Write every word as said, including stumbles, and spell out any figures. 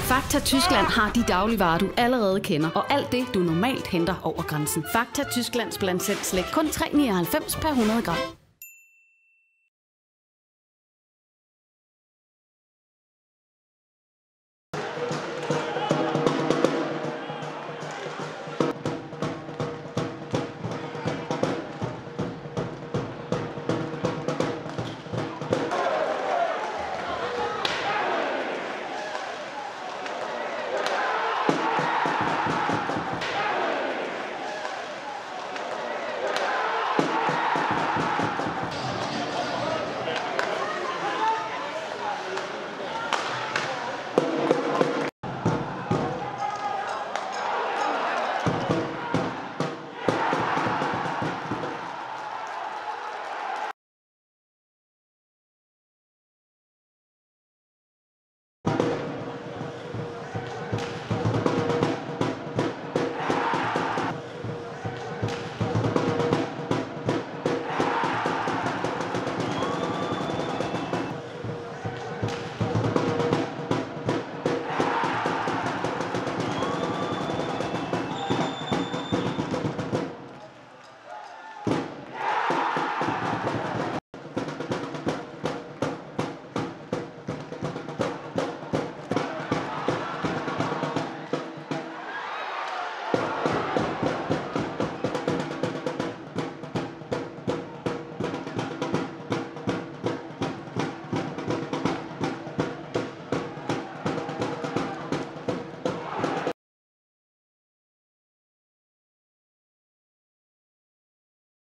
Fakta Tyskland har de dagligvarer, du allerede kender, og alt det, du normalt henter over grænsen. Fakta Tysklands blandt selv slik kun tre komma nioghalvfems per hundrede gram.